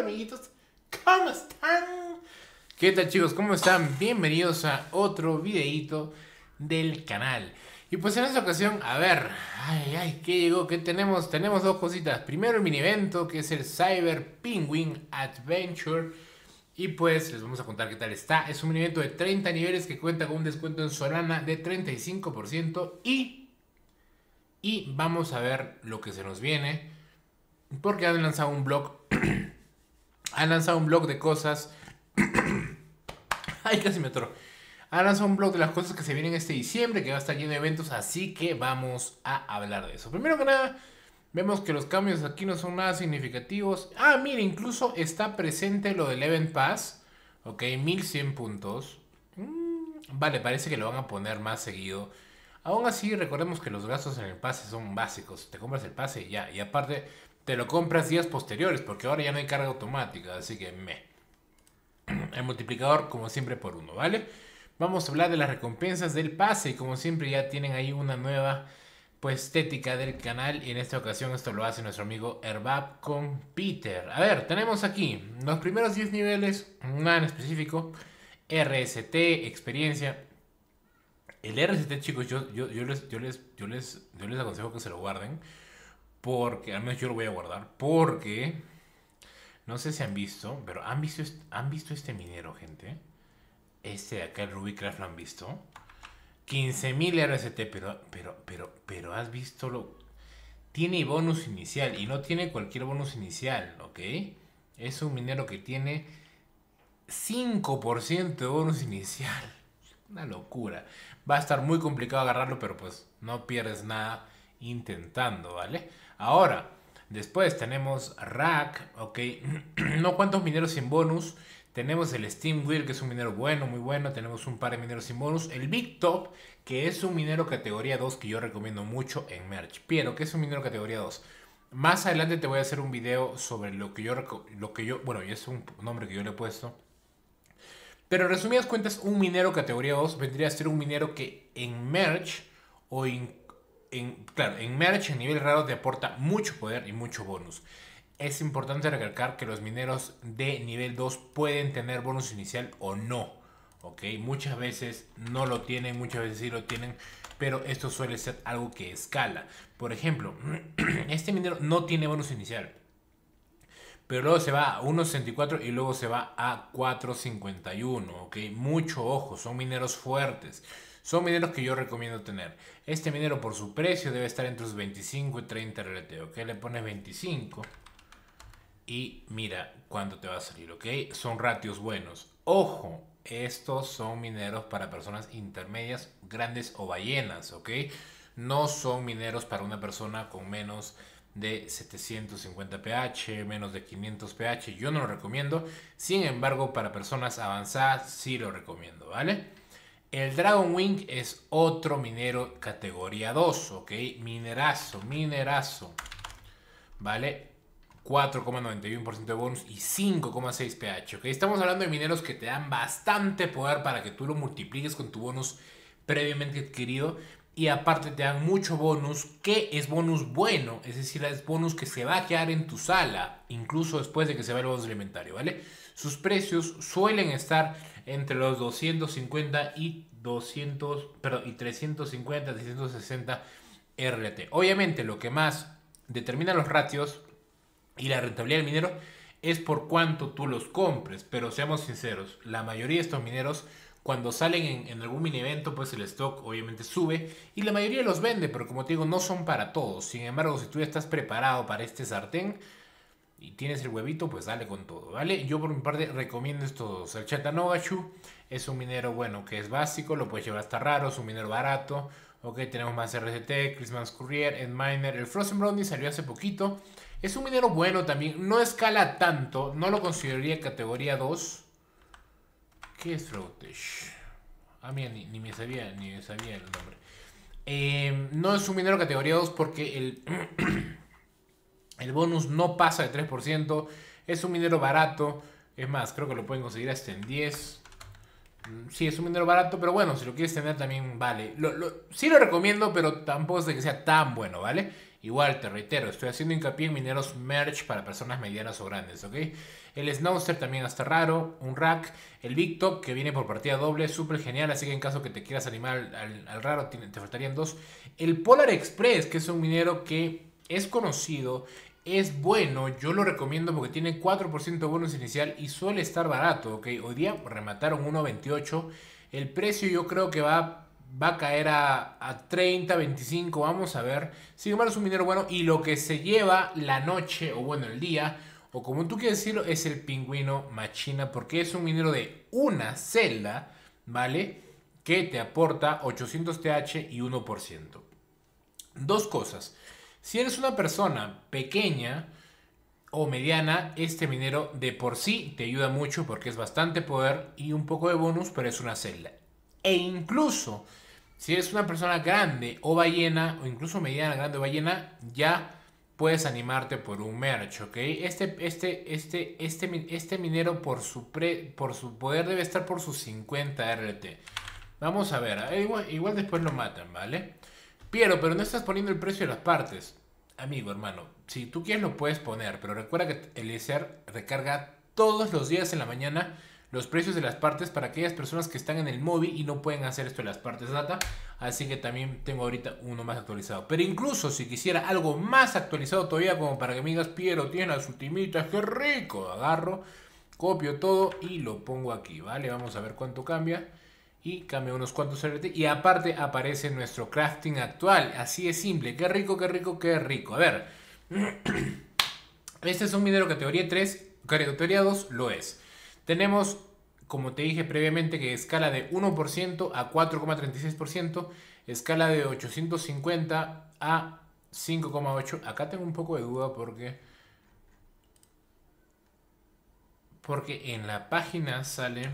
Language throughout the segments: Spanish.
amiguitos, ¿cómo están? ¿Qué tal, chicos? ¿Cómo están? Bienvenidos a otro videito del canal. Y pues en esta ocasión, a ver, ¿qué llegó? ¿Qué tenemos? Tenemos dos cositas. Primero el mini evento, que es el Cyber Penguin Adventure. Y pues les vamos a contar qué tal está. Es un mini evento de 30 niveles que cuenta con un descuento en Solana de 35%. Y vamos a ver lo que se nos viene. Porque han lanzado un blog. Han lanzado un blog de cosas. Ay, casi me atoro. Han lanzado un blog de las cosas que se vienen este diciembre, que va a estar lleno de eventos, así que vamos a hablar de eso. Primero que nada, vemos que los cambios aquí no son nada significativos. Ah, mire, incluso está presente lo del Event Pass. Ok, 1100 puntos. Vale, parece que lo van a poner más seguido. Aún así, recordemos que los gastos en el pase son básicos. Te compras el pase y ya. Y aparte, te lo compras días posteriores, porque ahora ya no hay carga automática. Así que el multiplicador, como siempre, por 1, ¿vale? Vamos a hablar de las recompensas del pase. Y como siempre, ya tienen ahí una nueva estética del canal. Y en esta ocasión esto lo hace nuestro amigo Herbab con Peter. A ver, tenemos aquí los primeros 10 niveles, nada en específico. RST, experiencia. El RST, chicos, yo les aconsejo que se lo guarden. Porque, al menos yo lo voy a guardar. Porque, no sé si han visto, pero ¿han visto este minero, gente? Este de acá, el Rubycraft, ¿lo han visto? 15.000 RST, pero ¿has visto lo? Tiene bonus inicial y no tiene cualquier bonus inicial, ¿ok? Es un minero que tiene 5% de bonus inicial. Una locura. Va a estar muy complicado agarrarlo, pero pues no pierdes nada intentando, ¿vale? Ahora, después tenemos Rack, ¿ok? No cuantos mineros sin bonus. Tenemos el Steam Wheel, que es un minero bueno, muy bueno. Tenemos un par de mineros sin bonus. El Big Top, que es un minero categoría 2 que yo recomiendo mucho en Merch. Pero que es un minero categoría 2. Más adelante te voy a hacer un video sobre lo que yo, bueno, y es un nombre que yo le he puesto. Pero en resumidas cuentas, un minero categoría 2 vendría a ser un minero que en Merch o claro, en Merch en nivel raro te aporta mucho poder y mucho bonus. Es importante recalcar que los mineros de nivel 2 pueden tener bonus inicial o no. ¿Ok? Muchas veces no lo tienen, muchas veces sí lo tienen, pero esto suele ser algo que escala. Por ejemplo, este minero no tiene bonus inicial, pero luego se va a 1.64 y luego se va a 4.51. ¿Ok? Mucho ojo, son mineros fuertes. Son mineros que yo recomiendo tener. Este minero por su precio debe estar entre los 25 y 30 RT. ¿Ok? Le pones 25. Y mira cuánto te va a salir, ¿ok? Son ratios buenos. Ojo, estos son mineros para personas intermedias, grandes o ballenas, ¿ok? No son mineros para una persona con menos de 750 pH, menos de 500 pH. Yo no lo recomiendo. Sin embargo, para personas avanzadas sí lo recomiendo, ¿vale? El Dragon Wing es otro minero categoría 2, ¿ok? Minerazo, ¿vale? 4,91% de bonus y 5,6 pH, ¿ok? Estamos hablando de mineros que te dan bastante poder para que tú lo multipliques con tu bonus previamente adquirido. Y aparte te dan mucho bonus, que es bonus bueno, es decir, es bonus que se va a quedar en tu sala, incluso después de que se va el bonus alimentario, ¿vale? Sus precios suelen estar entre los 250 y 350, 360 RT. Obviamente lo que más determina los ratios y la rentabilidad del minero es por cuánto tú los compres. Pero seamos sinceros, la mayoría de estos mineros, cuando salen en algún mini evento, pues el stock obviamente sube y la mayoría los vende, pero como te digo, no son para todos. Sin embargo, si tú ya estás preparado para este sartén y tienes el huevito, pues dale con todo, ¿vale? Yo por mi parte recomiendo estos. El Chattanooga es un minero bueno que es básico, lo puedes llevar hasta raro, es un minero barato. Ok, tenemos más RCT, Christmas Courier, Endminer. El Frozen Brownie salió hace poquito. Es un minero bueno también. No escala tanto. No lo consideraría categoría 2. ¿Qué es Froutish? Ah, mira, ni me sabía el nombre. No es un minero categoría 2 porque el bonus no pasa de 3%. Es un minero barato. Es más, creo que lo pueden conseguir hasta en 10. Sí, es un minero barato, pero bueno, si lo quieres tener también vale. Sí lo recomiendo, pero tampoco es de que sea tan bueno, ¿vale? Igual, te reitero, estoy haciendo hincapié en mineros merge para personas medianas o grandes, ¿ok? El Snowster también está raro, un rack, el Big Top que viene por partida doble, súper genial, así que en caso que te quieras animar al raro te faltarían dos. El Polar Express, que es un minero que es conocido, es bueno, yo lo recomiendo porque tiene 4% de bonus inicial y suele estar barato, ¿ok? Hoy día remataron 1.28, el precio yo creo que va a caer a 30, 25, vamos a ver. Sin embargo es un minero bueno y lo que se lleva la noche o bueno el día o como tú quieres decirlo es el pingüino machina porque es un minero de una celda, ¿vale? Que te aporta 800 TH y 1%. Dos cosas. Si eres una persona pequeña o mediana, este minero de por sí te ayuda mucho porque es bastante poder y un poco de bonus, pero es una celda. E incluso si eres una persona grande o ballena, o incluso mediana, grande o ballena, ya puedes animarte por un merch, ¿ok? Este minero por su poder debe estar por sus 50 RT. Vamos a ver, igual después lo matan, ¿vale? Pero no estás poniendo el precio de las partes. Amigo, hermano, si tú quieres lo puedes poner, pero recuerda que Eliezer recarga todos los días en la mañana los precios de las partes para aquellas personas que están en el móvil y no pueden hacer esto de las partes data. Así que también tengo ahorita uno más actualizado. Pero incluso si quisiera algo más actualizado todavía, como para que me digas, Piero, tienes las ultimitas, qué rico. Agarro, copio todo y lo pongo aquí, ¿vale? Vamos a ver cuánto cambia. Y cambia unos cuantos RT. Y aparte aparece nuestro crafting actual. Así es simple. Qué rico, qué rico, qué rico. A ver. Este es un minero categoría 3. Categoría 2 lo es. Tenemos, como te dije previamente, que escala de 1% a 4,36%. Escala de 850 a 5,8. Acá tengo un poco de duda porque en la página sale...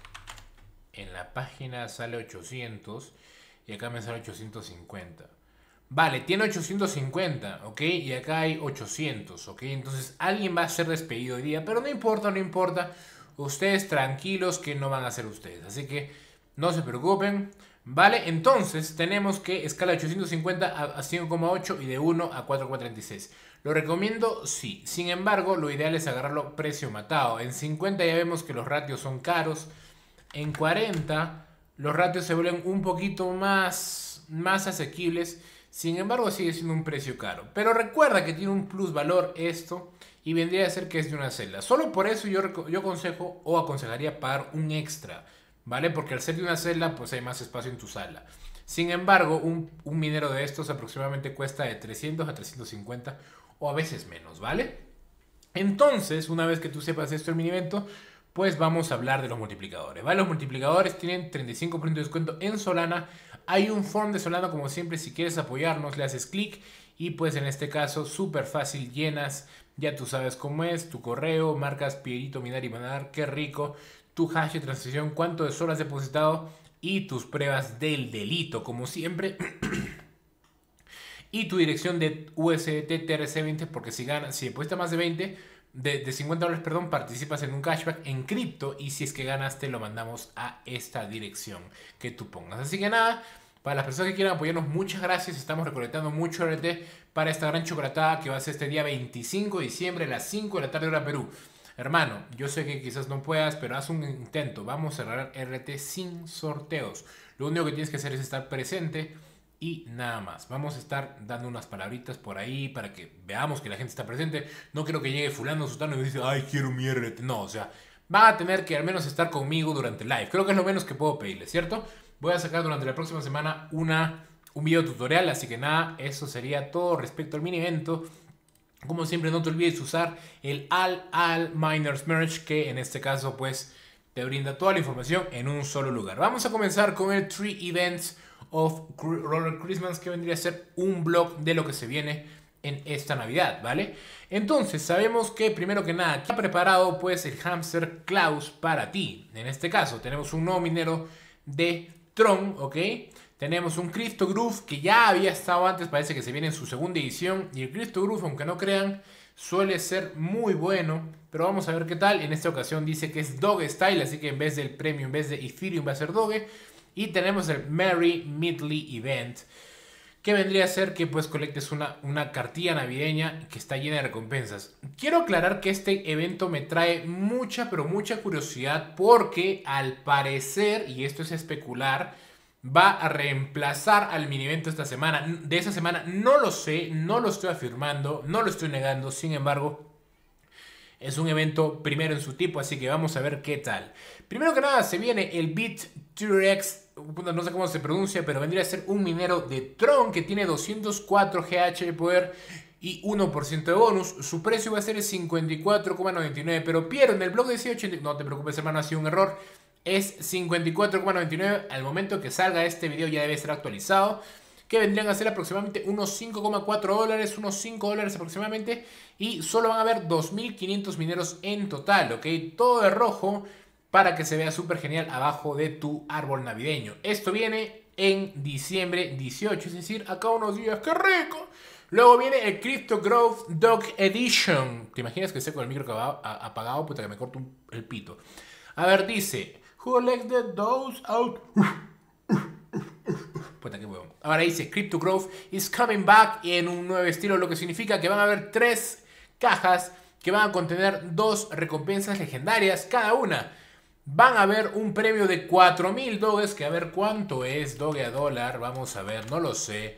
En la página sale 800 y acá me sale 850. Vale, tiene 850, ¿ok? Y acá hay 800, ¿ok? Entonces alguien va a ser despedido hoy día, pero no importa, no importa. Ustedes tranquilos que no van a ser ustedes. Así que no se preocupen. Vale, entonces tenemos que escala de 850 a 5,8 y de 1 a 4,36. ¿Lo recomiendo? Sí. Sin embargo, lo ideal es agarrarlo precio matado. En 50 ya vemos que los ratios son caros. En 40 los ratios se vuelven un poquito más asequibles. Sin embargo sigue siendo un precio caro. Pero recuerda que tiene un plus valor esto. Y vendría a ser que es de una celda. Solo por eso yo aconsejo o aconsejaría pagar un extra. ¿Vale? Porque al ser de una celda pues hay más espacio en tu sala. Sin embargo un minero de estos aproximadamente cuesta de 300 a 350 o a veces menos. ¿Vale? Entonces una vez que tú sepas esto del mini evento, pues vamos a hablar de los multiplicadores, ¿vale? Los multiplicadores tienen 35% de descuento en Solana. Hay un form de Solana, como siempre, si quieres apoyarnos, le haces clic y pues en este caso, súper fácil, llenas, ya tú sabes cómo es, tu correo, marcas Pierito Minar y Manar, qué rico, tu hash de transacción, cuánto de Sol has depositado y tus pruebas del delito, como siempre. Y tu dirección de USDT TRC20, porque si depositas más de 20... De 50 dólares, perdón, participas en un cashback en cripto y si es que ganaste lo mandamos a esta dirección que tú pongas. Así que nada, para las personas que quieran apoyarnos, muchas gracias. Estamos recolectando mucho RT para esta gran chocolatada que va a ser este día 25 de diciembre a las 5 de la tarde hora Perú. Hermano, yo sé que quizás no puedas, pero haz un intento. Vamos a cerrar RT sin sorteos. Lo único que tienes que hacer es estar presente y nada más. Vamos a estar dando unas palabritas por ahí para que veamos que la gente está presente. No quiero que llegue fulano, sutano y dice, ay, quiero mi RT. No, o sea, va a tener que al menos estar conmigo durante el live. Creo que es lo menos que puedo pedirle, ¿cierto? Voy a sacar durante la próxima semana un video tutorial, así que nada, eso sería todo respecto al mini evento. Como siempre, no te olvides usar el Al Miners Merge, que en este caso pues te brinda toda la información en un solo lugar. Vamos a comenzar con el 3 Events of Roller Christmas, que vendría a ser un blog de lo que se viene en esta Navidad, ¿vale? Entonces, sabemos que primero que nada, aquí ha preparado pues el Hamster Klaus para ti. En este caso, tenemos un nuevo minero de Tron, ¿ok? Tenemos un Crypto Groove que ya había estado antes, parece que se viene en su segunda edición. Y el Crypto Groove, aunque no crean, suele ser muy bueno. Pero vamos a ver qué tal. En esta ocasión dice que es Doge Style, así que en vez del Premium, en vez de Ethereum va a ser Doge. Y tenemos el Merry Midley Event, que vendría a ser que pues colectes una cartilla navideña que está llena de recompensas. Quiero aclarar que este evento me trae mucha, pero mucha curiosidad porque al parecer, y esto es especular, va a reemplazar al mini evento esta semana. De esa semana no lo sé, no lo estoy afirmando, no lo estoy negando, sin embargo... Es un evento primero en su tipo, así que vamos a ver qué tal. Primero que nada se viene el Beat T-Rex, no sé cómo se pronuncia, pero vendría a ser un minero de Tron que tiene 204 GH de poder y 1% de bonus. Su precio va a ser 54,99, pero Piero en el blog decía 80... No te preocupes hermano, ha sido un error. Es 54,99. Al momento que salga este video ya debe ser actualizado, que vendrían a ser aproximadamente unos 5,4 dólares, unos 5 dólares aproximadamente, y solo van a haber 2.500 mineros en total, ¿ok? Todo de rojo para que se vea súper genial abajo de tu árbol navideño. Esto viene en diciembre 18, es decir, acá unos días, ¡qué rico! Luego viene el Crypto Growth Dog Edition. ¿Te imaginas que esté con el micro apagado? Puta que me corto el pito. A ver, dice, Who let the dogs out? Puta, qué huevón. Ahora dice Crypto Growth is coming back en un nuevo estilo, lo que significa que van a haber 3 cajas que van a contener 2 recompensas legendarias cada una. Van a haber un premio de 4.000 doges, que a ver cuánto es doge a dólar. Vamos a ver, no lo sé.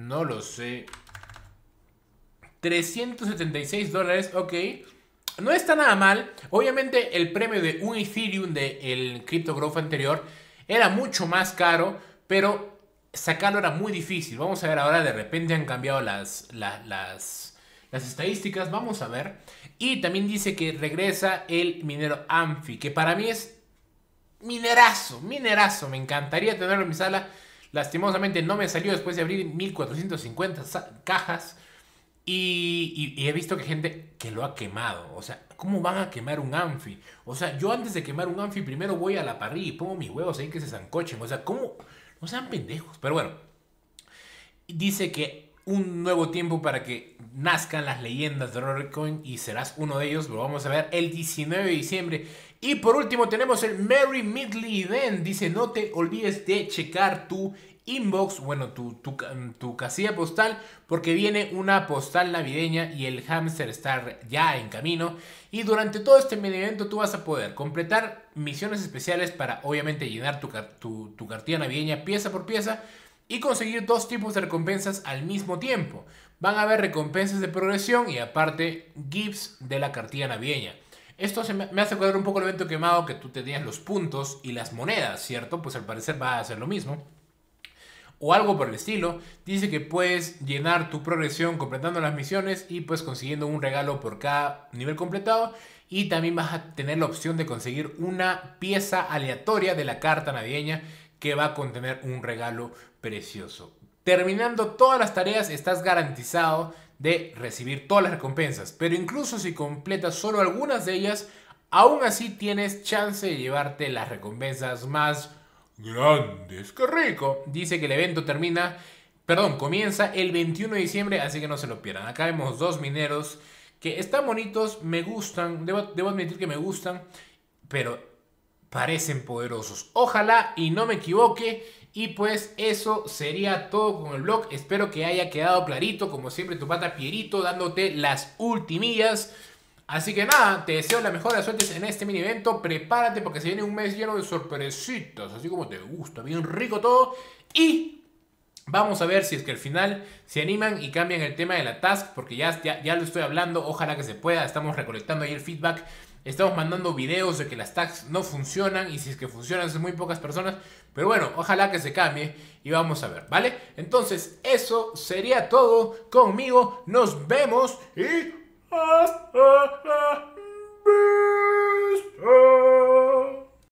376 dólares, ok. No está nada mal. Obviamente el premio de un Ethereum del Crypto Growth anterior era mucho más caro, pero sacarlo era muy difícil. Vamos a ver ahora, de repente han cambiado las estadísticas. Vamos a ver. Y también dice que regresa el minero Amphi, que para mí es minerazo. Me encantaría tenerlo en mi sala. Lastimosamente no me salió después de abrir 1450 cajas. Y he visto que hay gente que lo ha quemado. O sea, ¿cómo van a quemar un Amphi? O sea, yo antes de quemar un Amphi primero voy a la parrilla y pongo mis huevos ahí que se zancochen. O sea, ¿cómo? No sean pendejos. Pero bueno, dice que un nuevo tiempo para que nazcan las leyendas de Raricoin y serás uno de ellos. Lo vamos a ver el 19 de diciembre. Y por último tenemos el Merry Midley Event. Dice, no te olvides de checar tu inbox, bueno, tu casilla postal, porque viene una postal navideña y el hámster está ya en camino. Y durante todo este mini evento tú vas a poder completar misiones especiales para obviamente llenar tu cartilla navideña pieza por pieza y conseguir 2 tipos de recompensas al mismo tiempo. Van a haber recompensas de progresión y aparte gifts de la cartilla navideña. Esto me hace acordar un poco el evento quemado, que tú tenías los puntos y las monedas, ¿cierto? Pues al parecer va a ser lo mismo. O algo por el estilo. Dice que puedes llenar tu progresión completando las misiones y pues consiguiendo un regalo por cada nivel completado. Y también vas a tener la opción de conseguir una pieza aleatoria de la carta navideña que va a contener un regalo precioso. Terminando todas las tareas estás garantizado de recibir todas las recompensas. Pero incluso si completas solo algunas de ellas, aún así tienes chance de llevarte las recompensas más grandes. ¡Qué rico! Dice que el evento comienza el 21 de diciembre, así que no se lo pierdan. Acá vemos 2 mineros que están bonitos, me gustan, debo admitir que me gustan, pero parecen poderosos. Ojalá y no me equivoque. Y pues eso sería todo con el blog. Espero que haya quedado clarito, como siempre tu pata Pierito dándote las ultimillas. Así que nada, te deseo la mejor de las suertes en este mini evento. Prepárate porque se viene un mes lleno de sorpresitas, así como te gusta, bien rico todo. Y vamos a ver si es que al final se animan y cambian el tema de la task, porque ya lo estoy hablando. Ojalá que se pueda, estamos recolectando ahí el feedback. Estamos mandando videos de que las tasks no funcionan, y si es que funcionan son muy pocas personas. Pero bueno, ojalá que se cambie y vamos a ver, ¿vale? Entonces eso sería todo conmigo. Nos vemos y...